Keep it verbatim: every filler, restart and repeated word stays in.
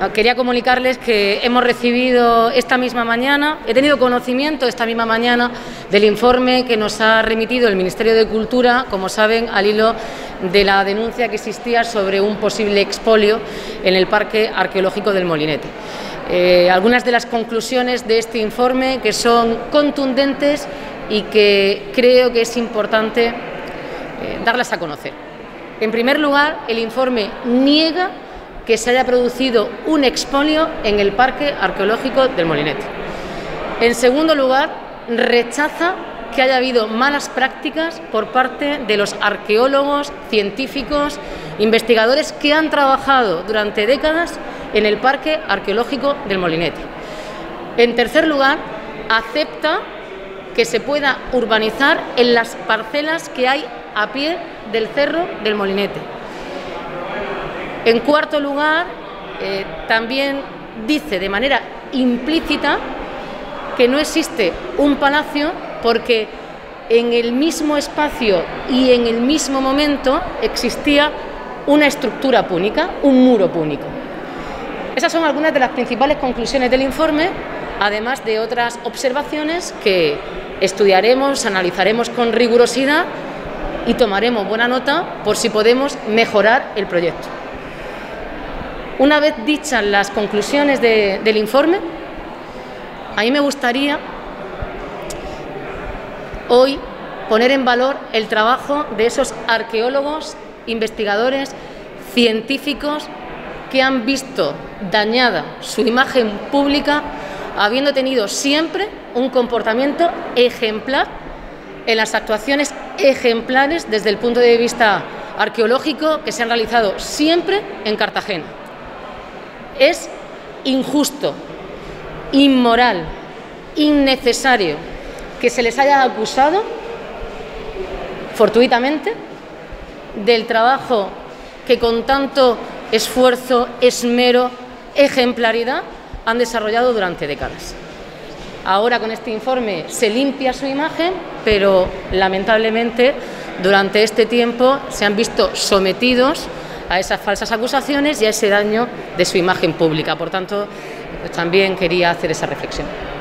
Quería comunicarles que hemos recibido esta misma mañana, he tenido conocimiento esta misma mañana del informe que nos ha remitido el Ministerio de Cultura, como saben, al hilo de la denuncia que existía sobre un posible expolio en el Parque Arqueológico del Molinete. Eh, algunas de las conclusiones de este informe que son contundentes y que creo que es importante eh, darlas a conocer. En primer lugar, el informe niega que se haya producido un expolio en el Parque Arqueológico del Molinete. En segundo lugar, rechaza que haya habido malas prácticas por parte de los arqueólogos, científicos, investigadores que han trabajado durante décadas en el Parque Arqueológico del Molinete. En tercer lugar, acepta que se pueda urbanizar en las parcelas que hay a pie del Cerro del Molinete. En cuarto lugar, eh, también dice de manera implícita que no existe un palacio porque en el mismo espacio y en el mismo momento existía una estructura púnica, un muro púnico. Esas son algunas de las principales conclusiones del informe, además de otras observaciones que estudiaremos, analizaremos con rigurosidad y tomaremos buena nota por si podemos mejorar el proyecto. Una vez dichas las conclusiones de, del informe, a mí me gustaría hoy poner en valor el trabajo de esos arqueólogos, investigadores, científicos que han visto dañada su imagen pública, habiendo tenido siempre un comportamiento ejemplar en las actuaciones ejemplares desde el punto de vista arqueológico que se han realizado siempre en Cartagena. Es injusto, inmoral, innecesario que se les haya acusado fortuitamente del trabajo que con tanto esfuerzo, esmero, ejemplaridad han desarrollado durante décadas. Ahora con este informe se limpia su imagen, pero lamentablemente durante este tiempo se han visto sometidos a esas falsas acusaciones y a ese daño de su imagen pública. Por tanto, pues también quería hacer esa reflexión.